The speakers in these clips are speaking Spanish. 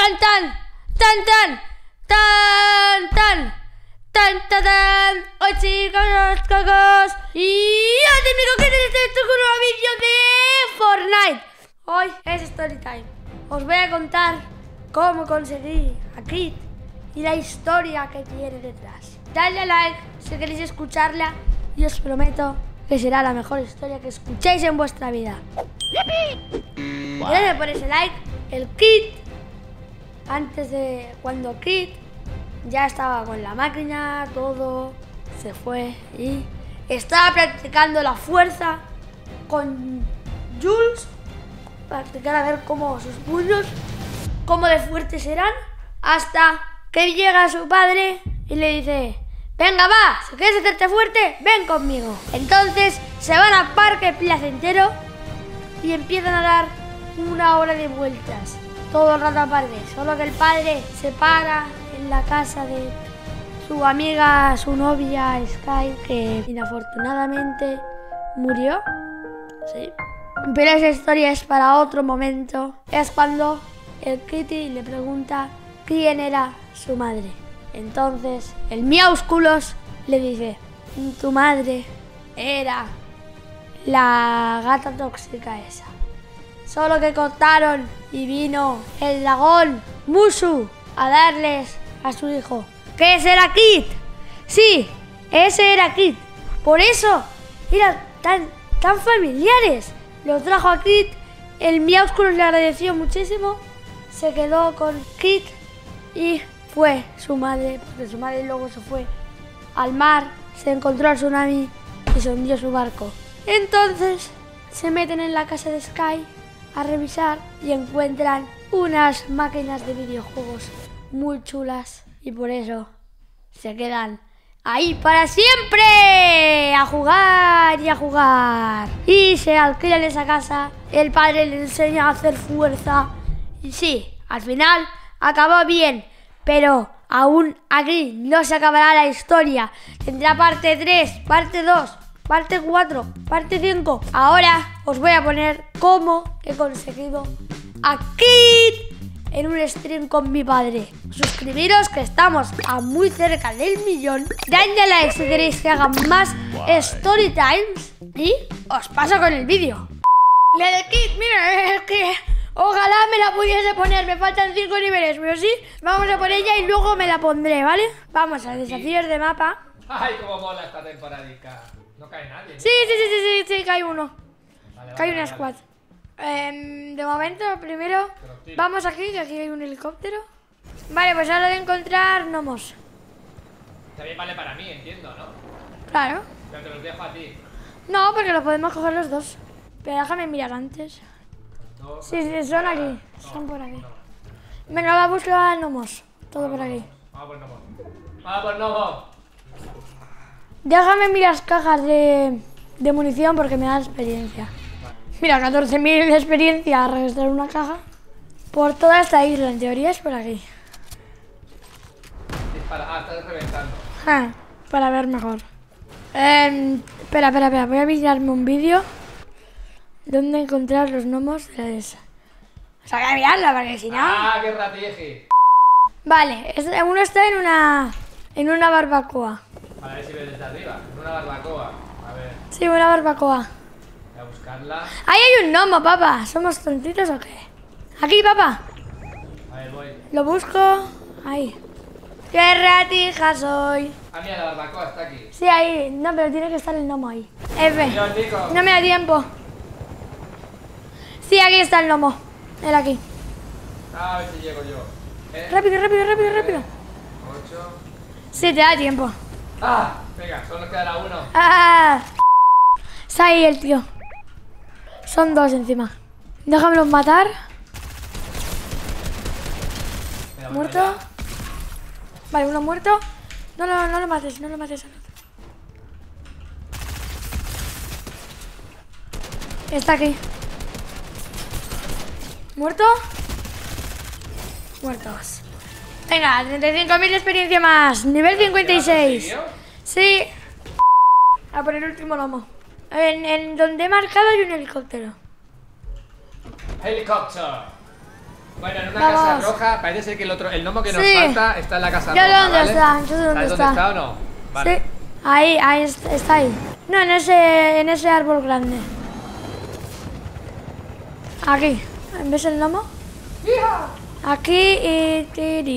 tan tan, tan tan, tan tan, tan tan tan. Hoy chicos, los cocos. Y antes me cogen este con un vídeo de Fortnite. Hoy es Storytime. Os voy a contar cómo conseguí a Kit y la historia que tiene detrás. Dadle a like si queréis escucharla y os prometo que será la mejor historia que escuchéis en vuestra vida. Gracias por ese like. El Kit, antes de cuando Kit ya estaba con la máquina, todo se fue y estaba practicando la fuerza con Jules, practicar a ver cómo sus puños, cómo de fuertes eran, hasta que llega su padre y le dice: venga, va, si quieres hacerte fuerte, ven conmigo. Entonces se van al parque placentero y empiezan a dar una hora de vueltas, todo el rato aparte. Solo que el padre se para en la casa de su amiga, su novia Sky, que inafortunadamente murió. Sí. Pero esa historia es para otro momento. Es cuando el Kitty le pregunta quién era su madre. Entonces el Miaúsculos le dice: tu madre era la gata tóxica esa. Solo que cortaron y vino el dragón Mushu a darles a su hijo. ¿Que ese era Kit? Sí, ese era Kit. Por eso eran tan familiares. Los trajo a Kit. El Miaúsculos le agradeció muchísimo. Se quedó con Kit y fue su madre, porque su madre luego se fue al mar, se encontró al tsunami y se hundió su barco. Entonces se meten en la casa de Sky a revisar y encuentran unas máquinas de videojuegos muy chulas y por eso se quedan ahí para siempre a jugar y a jugar. Y se alquilan esa casa, el padre le enseña a hacer fuerza y sí, al final acabó bien. Pero aún aquí no se acabará la historia. Tendrá parte 3, parte 2, parte 4, parte 5. Ahora os voy a poner cómo he conseguido a Kit en un stream con mi padre. Suscribiros, que estamos a muy cerca del 1.000.000. Dadle a like si queréis que hagan más story times. Y os paso con el vídeo. La de Kit, mira, es que ojalá me la pudiese poner, me faltan 5 niveles, pero sí, vamos a por ella y luego me la pondré, ¿vale? Vamos a desafíos de mapa. Ay, cómo mola esta temporadica. No cae nadie, ¿no? Sí, cae uno. Vale, Cae vale, una squad. De momento, primero, vamos aquí, que aquí hay un helicóptero. Vale, pues ahora de encontrar gnomos. También vale para mí, entiendo, ¿no? Claro. Pero te los dejo a ti. No, porque los podemos coger los dos. Pero déjame mirar antes. Sí, son aquí, son por aquí. Venga, va a buscar gnomos. Todo por aquí. Vamos por gnomos. Vamos por gnomos. Déjame mirar las cajas de munición porque me da experiencia. Mira, 14.000 de experiencia a registrar una caja por toda esta isla. En teoría es por aquí. Dispara. Estás reventando. Para ver mejor. Espera. Voy a mirarme un vídeo. ¿Dónde encontrar los gnomos de la dehesa? O sea, voy a mirarlo porque si no... ¡Ah, qué ratieje! Vale, uno está en una barbacoa. A ver si ves desde arriba. Una barbacoa. A ver, Sí, una barbacoa. voy a buscarla. Ahí hay un gnomo, papá. ¿Somos tontitos o qué? Aquí, papá. A ver, voy. Lo busco. Ahí. ¡Qué ratija soy! Ah, mira, la barbacoa está aquí. Sí, ahí. No, pero tiene que estar el gnomo ahí. F. Yo, chico. No me da tiempo. Sí, aquí está el gnomo. Él aquí. A ver si llego yo. Rápido. 8. Sí, te da tiempo. ¡Ah! Venga, solo nos quedará uno. ¡Ah! Está ahí el tío. Son dos encima. Déjamelos matar. Mira, Muerto. ya. Vale, uno muerto. No lo mates, no lo mates al otro. Está aquí. ¿Muerto? Muertos. Venga, 35.000 de experiencia más. Nivel 56. Sí. A por el último lomo. En donde he marcado hay un helicóptero. Helicóptero. Bueno, en una Vamos. casa roja, parece ser que el gnomo que nos Sí. falta está en la casa Yo sé roja, dónde ¿vale? está, yo sé dónde ¿Sabes está. dónde está o no? Vale. Sí, ahí está ahí. No, en ese árbol grande. Aquí. ¿Ves el gnomo? Aquí y...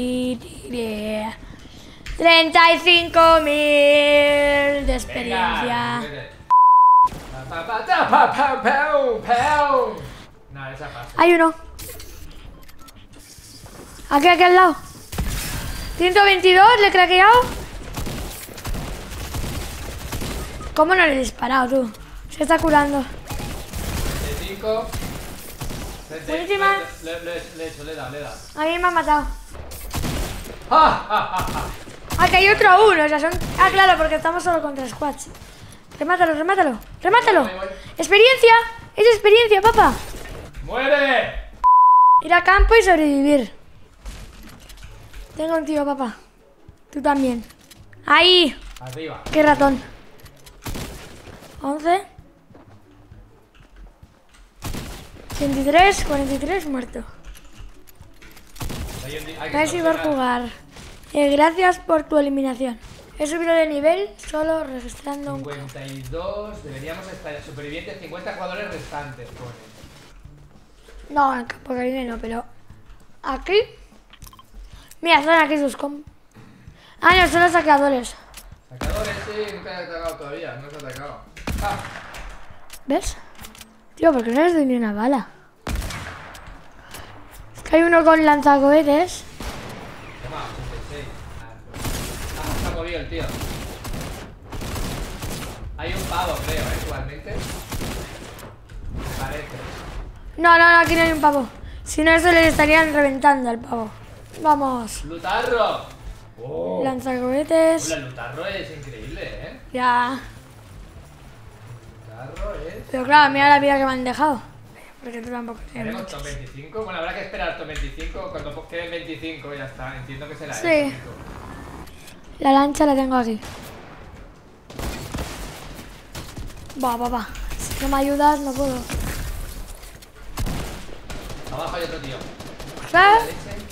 35.000 de experiencia. No, esa pasa. Hay uno. Aquí al lado. 122, le he craqueado. ¿Cómo no le he disparado, tú? Se está curando. 35. Buenísima. Le he hecho, le he dado. A mí me ha matado. ¡Ja! Aquí hay otro uno. O sea, son... Ah, claro, porque estamos solo contra squads. Remátalo. Voy. Experiencia. Es experiencia, papá. ¡Muere! Ir a campo y sobrevivir. Tengo un tío, papá. Tú también. Ahí. Arriba. Qué ratón. 11. 23, 43, muerto. Casi por jugar. Gracias por tu eliminación. He subido de nivel solo registrando un... 52, deberíamos estar supervivientes, 50 jugadores restantes, pone. No, en campo caribe no, pero... Aquí... Mira, están aquí sus Ah, no, son los saqueadores. Sacadores, sí, nunca he atacado todavía, no se ha atacado. ¡Ah! ¿Ves? Tío, ¿por qué no les doy ni una bala? Es que hay uno con lanzacohetes. Toma, 86. Se ha movido el tío. Hay un pavo, creo, igualmente. Me parece. No, aquí no hay un pavo. Si no, eso le estarían reventando al pavo. Vamos. ¡Lutarro! ¡Oh! Lanzacohetes. El Lutarro es increíble, ¿eh? Ya. Lutarro es... Pero claro, mira la vida que me han dejado. Porque tú tampoco tienes ¿Tenemos muchos. top 25? Bueno, habrá que esperar top 25. Cuando queden 25 ya está. Entiendo que será Sí. eso. La lancha la tengo aquí. Va. Si no me ayudas, no puedo. Abajo hay otro tío. ¿Sabes? Leche.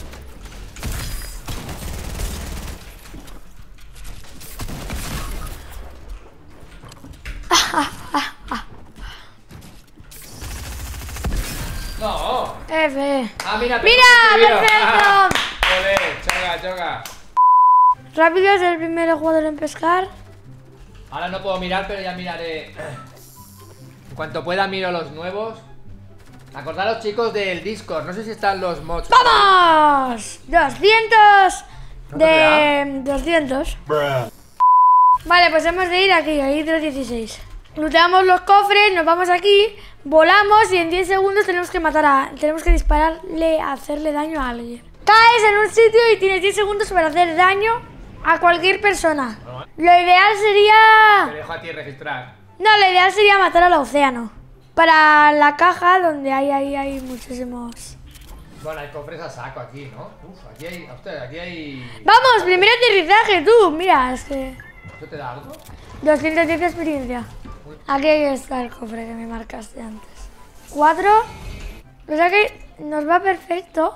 No. F. Ah, mira, ¡Mira! ¡Perfecto! Joder, choca. Rápido es el primer jugador en pescar. Ahora no puedo mirar, pero ya miraré. En cuanto pueda miro los nuevos. Acordaros, chicos, del Discord. No sé si están los mods. ¡Vamos! 200 ¿Cuánto de 200. Vale, pues hemos de ir aquí, a Hidro 16. Looteamos los cofres, nos vamos aquí, volamos y en 10 segundos tenemos que dispararle, hacerle daño a alguien. Caes en un sitio y tienes 10 segundos para hacer daño a cualquier persona. Lo ideal Te sería... dejo a ti registrar. No, lo ideal sería matar al océano. Para la caja donde hay muchísimos... Bueno, hay cofres a saco aquí, ¿no? Uf, aquí hay... Ostras, aquí hay... Vamos, primer aterrizaje, tú. Mira, es que... ¿Eso te da algo? 210 de experiencia. Aquí está el cofre que me marcaste antes. 4. O sea que nos va perfecto.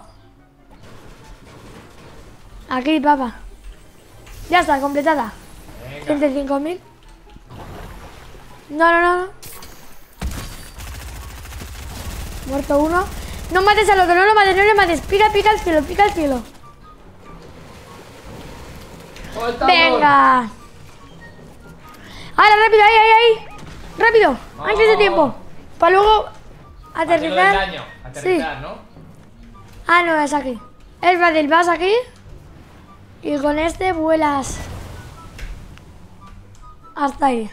Aquí, papá. Ya está, completada. Venga. 35.000. No. Muerto uno. No mates al otro, no lo mates. Pica al cielo. ¡Soltamos! Venga. Ahora, rápido, ahí. Rápido, antes de tiempo. Para luego aterrizar. Daño. Aterrizar, Sí. ¿no? Ah, no, es aquí. Es fácil, vas aquí. Y con este vuelas. Hasta ahí.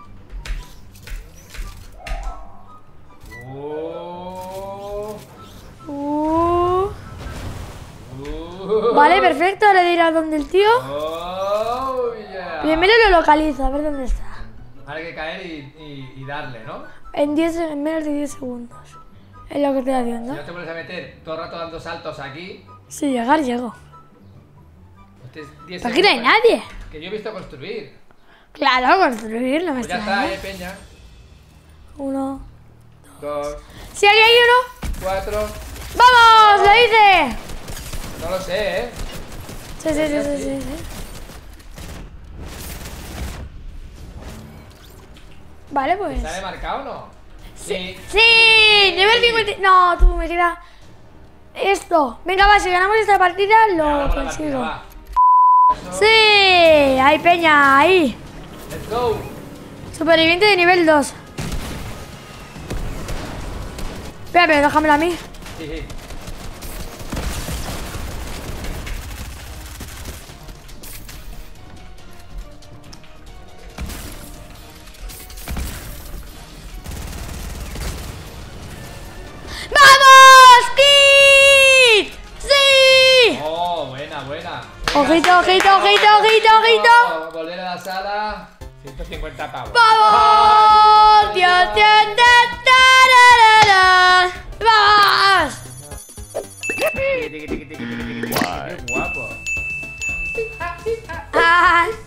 Vale, perfecto. Ahora de ir a donde el tío. Oh, yeah. Primero lo localizo, a ver dónde está. Ahora hay que caer y darle, ¿no? En menos de 10 segundos. Es lo que estoy Si haciendo. no te pones a meter todo el rato dando saltos aquí. Si llegar, llego. Este es 10 Pero aquí no hay segundos. nadie. Que yo he visto construir. Claro, construir, no me Pues ya extraña. está, peña. 1. 2, Si aquí hay uno. 4. ¡Vamos! ¡Lo hice! No lo sé, ¿eh? Sí. Vale, pues. ¿Sale marcado o no? Sí. ¡Sí! Nivel 50. No, tú me tiras. Esto. Venga, va, si ganamos esta partida, lo Ganamos la partida, consigo. va. ¡Sí! ¡Hay peña! ¡Ahí! Let's go. Superviviente de nivel 2. Espera, pero déjamelo a mí. Sí. ¡Vamos! ¡Kit! ¡Sí! Oh, buena. Ojito. Oh, volver a la sala. 150 pavos. ¡Vamos! ¡Dios, ¡vamos! Qué guapo. ¡Ah!